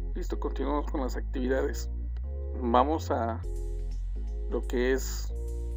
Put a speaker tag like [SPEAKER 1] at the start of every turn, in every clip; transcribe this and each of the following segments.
[SPEAKER 1] Listo, continuamos con las actividades. Vamos a lo que es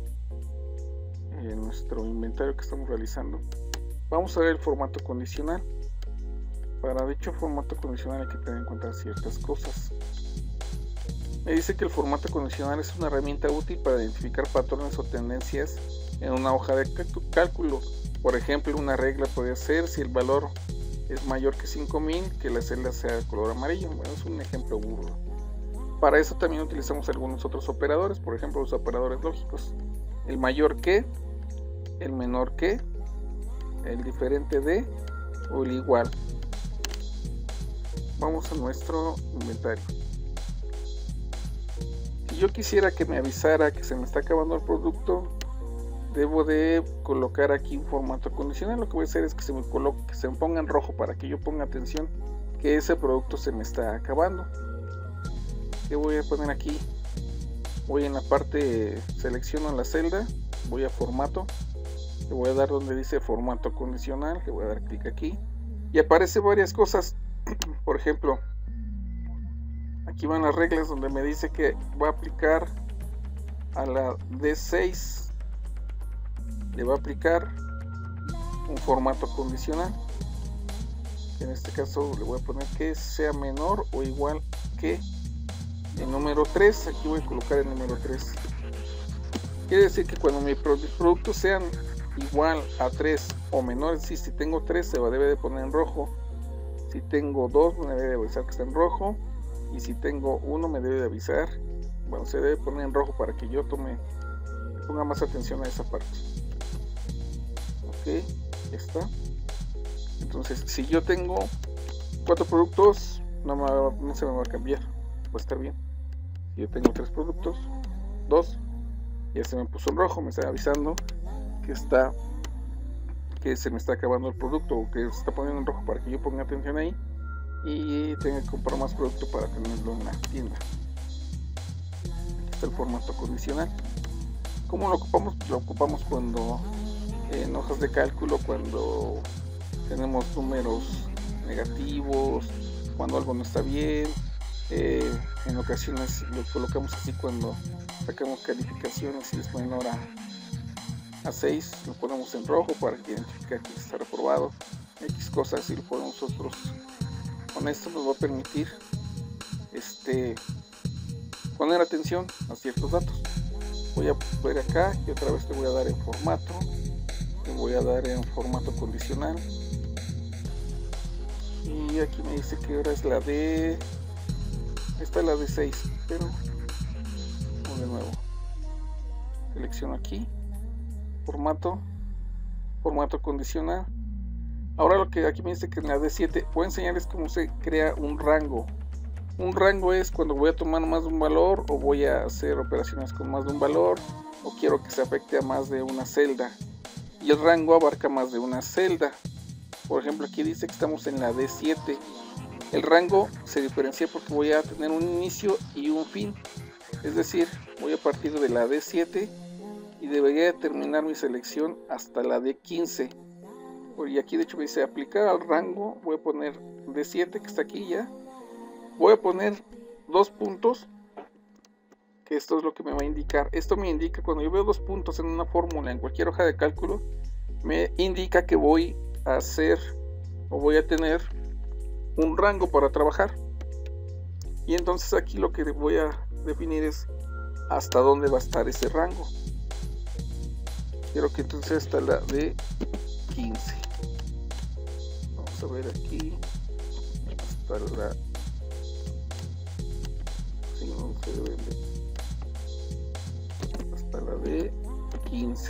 [SPEAKER 1] nuestro inventario que estamos realizando. Vamos a ver el formato condicional. Para dicho formato condicional hay que tener en cuenta ciertas cosas. Me dice que el formato condicional es una herramienta útil para identificar patrones o tendencias en una hoja de cálculo. Por ejemplo, una regla podría ser si el valor es mayor que 5000, que la celda sea de color amarillo. Bueno, es un ejemplo burdo. Para eso también utilizamos algunos otros operadores, por ejemplo los operadores lógicos. El mayor que, el menor que, el diferente de o el igual. Vamos a nuestro inventario. Si yo quisiera que me avisara que se me está acabando el producto, debo de colocar aquí un formato condicional. Lo que voy a hacer es que se me coloque, que se me ponga en rojo para que yo ponga atención que ese producto se me está acabando. ¿Qué voy a poner aquí? Voy en la parte, selecciono la celda, voy a formato, le voy a dar donde dice formato condicional, le voy a dar clic aquí y aparece varias cosas. Por ejemplo, aquí van las reglas donde me dice que voy a aplicar a la D6, le va a aplicar un formato condicional. En este caso le voy a poner que sea menor o igual que el número 3. Aquí voy a colocar el número 3. Quiere decir que cuando mis productos sean igual a 3 o menores, si tengo 3 se debe de poner en rojo, si tengo 2 me debe de avisar que está en rojo, y si tengo 1 me debe de avisar, bueno, se debe poner en rojo para que yo ponga más atención a esa parte. Ok, ya está. Entonces, si yo tengo 4 productos, no se me va a cambiar, va a estar bien. Si yo tengo 3 productos, 2, ya se me puso en rojo, me está avisando que se me está acabando el producto, o que se está poniendo en rojo para que yo ponga atención ahí y tenga que comprar más producto para tenerlo en la tienda. Aquí está el formato condicional. ¿Cómo lo ocupamos? Lo ocupamos cuando en hojas de cálculo, cuando tenemos números negativos, cuando algo no está bien. En ocasiones lo colocamos así cuando sacamos calificaciones y les ponen ahora a 6, lo ponemos en rojo para identificar que está reprobado. X cosas y lo ponemos nosotros. Con esto nos va a permitir poner atención a ciertos datos. Voy a ver acá y otra vez le voy a dar en formato, le voy a dar en formato condicional, y aquí me dice que ahora es la de, esta es la de 6, pero de nuevo selecciono aquí formato condicional. Ahora lo que aquí me dice que en la D7 voy a enseñarles cómo se crea un rango. Un rango es cuando voy a tomar más de un valor, o voy a hacer operaciones con más de un valor, o quiero que se afecte a más de una celda, y el rango abarca más de una celda. Por ejemplo, aquí dice que estamos en la D7. El rango se diferencia porque voy a tener un inicio y un fin, es decir, voy a partir de la D7 y debería terminar mi selección hasta la D15. Y aquí de hecho me dice aplicar al rango, voy a poner D7 que está aquí ya, voy a poner 2 puntos, que esto es lo que me va a indicar. Esto me indica cuando yo veo 2 puntos en una fórmula en cualquier hoja de cálculo, me indica que voy a hacer o voy a tener un rango para trabajar. Y entonces aquí lo que voy a definir es hasta dónde va a estar ese rango. Quiero que entonces hasta la de 15. Vamos a ver aquí hasta la, si no se debe de, hasta la de 15.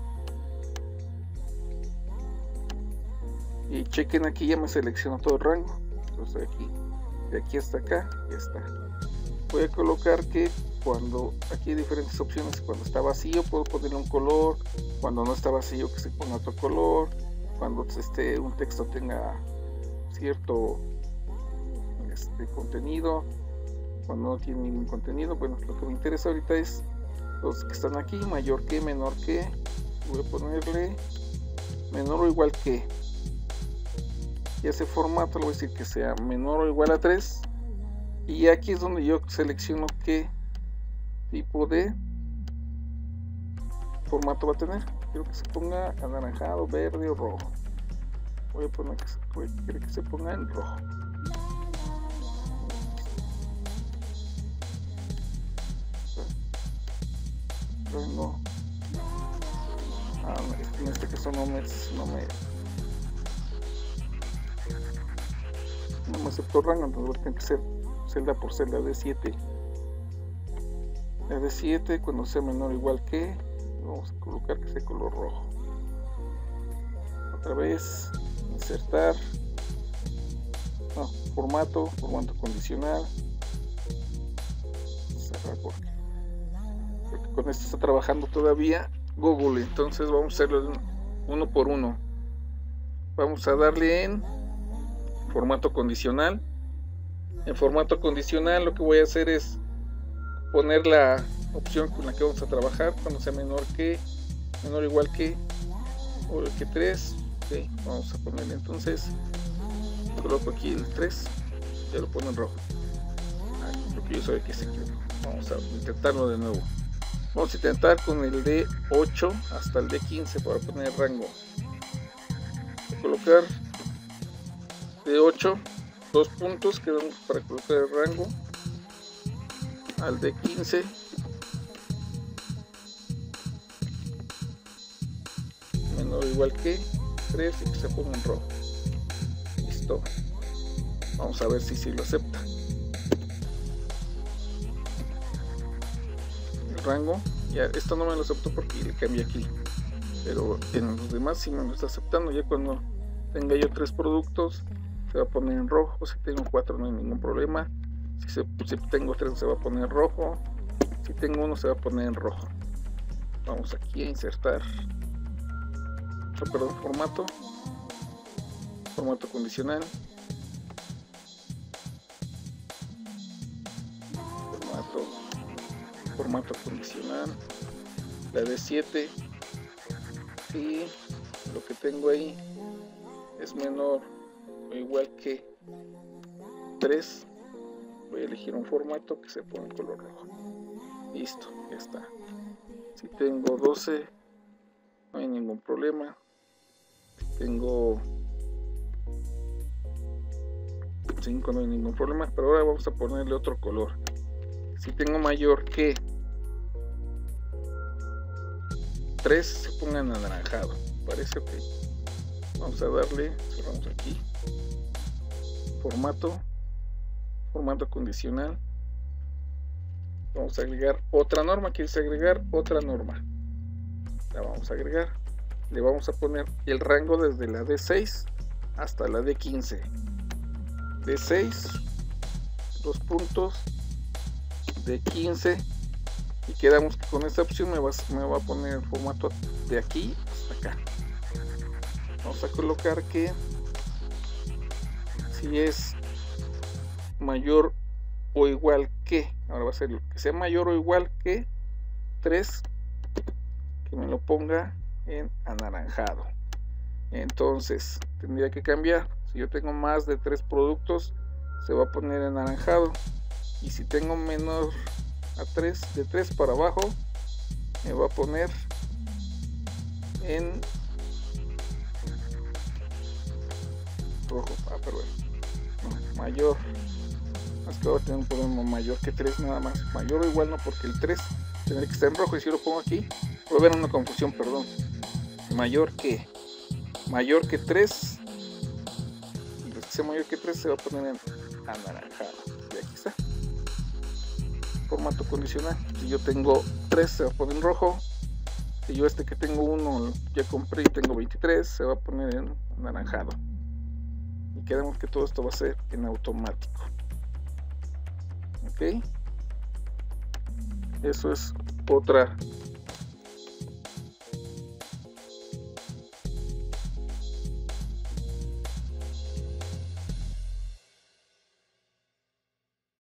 [SPEAKER 1] Y chequen, aquí ya me seleccionó todo el rango. Entonces aquí, de aquí hasta acá, ya está. Voy a colocar que cuando aquí hay diferentes opciones, cuando está vacío puedo ponerle un color, cuando no está vacío que se ponga otro color, cuando un texto tenga cierto contenido, cuando no tiene ningún contenido. Bueno, lo que me interesa ahorita es los que están aquí, mayor que, menor que. Voy a ponerle menor o igual que, y ese formato le voy a decir que sea menor o igual a 3 Y aquí es donde yo selecciono qué tipo de formato va a tener. Quiero que se ponga anaranjado, verde o rojo. Voy a poner que se ponga en rojo. Rango. En este caso no me aceptó rango, entonces tiene que ser celda por celda de 7. La de 7, cuando sea menor o igual que, vamos a colocar que sea color rojo. Otra vez, insertar, formato condicional, cerrar porque con esto está trabajando todavía Google, entonces vamos a hacerlo uno por uno. Vamos a darle en formato condicional. En formato condicional lo que voy a hacer es poner la opción con la que vamos a trabajar cuando sea menor o igual que, o que 3. Okay, vamos a ponerle entonces, coloco aquí el 3, ya lo pongo en rojo, porque yo sabía que se equivocó. Vamos a intentarlo de nuevo. Vamos a intentar con el de 8 hasta el de 15 para poner el rango. Voy a colocar de 8 2 puntos que damos para colocar el rango al de 15, menor o igual que 3 y que se ponga en rojo. Listo. Vamos a ver si lo acepta. El rango, ya esto no me lo aceptó porque le cambié aquí, pero en los demás sí me lo está aceptando. Ya cuando tenga yo 3 productos se va a poner en rojo, si tengo 4 no hay ningún problema, si tengo 3 se va a poner en rojo, si tengo 1 se va a poner en rojo. Vamos aquí a insertar, formato condicional, formato condicional, la de 7, y lo que tengo ahí es menor o igual que 3. Voy a elegir un formato que se pone en color rojo. Listo, ya está. Si tengo 12 no hay ningún problema. Si tengo 5 no hay ningún problema, pero ahora vamos a ponerle otro color. Si tengo mayor que 3 se ponga en anaranjado, parece ok. Vamos a darle, cerramos aquí, formato condicional. Vamos a agregar otra norma. ¿Quieres agregar otra norma? La vamos a agregar. Le vamos a poner el rango desde la D6 hasta la D15. D6, 2 puntos, D15, y quedamos que con esta opción me va a poner el formato de aquí hasta acá. Vamos a colocar que si es mayor o igual que, ahora va a ser que sea mayor o igual que 3, que me lo ponga en anaranjado. Entonces tendría que cambiar. Si yo tengo más de 3 productos se va a poner en anaranjado, y si tengo menor a 3, de 3 para abajo, me va a poner en rojo. Perdón, no, mayor. Es que ahora tengo un problema, mayor que 3 nada más. Mayor o igual no, porque el 3 tendría que estar en rojo, y si lo pongo aquí va a haber una confusión, perdón. Mayor que 3, y los que sea mayor que 3 se va a poner en anaranjado. Y aquí está. Formato condicional. Si yo tengo 3 se va a poner en rojo. Si yo que tengo 1 ya compré y tengo 23, se va a poner en anaranjado. Y quedamos que todo esto va a ser en automático. Ok, eso es otra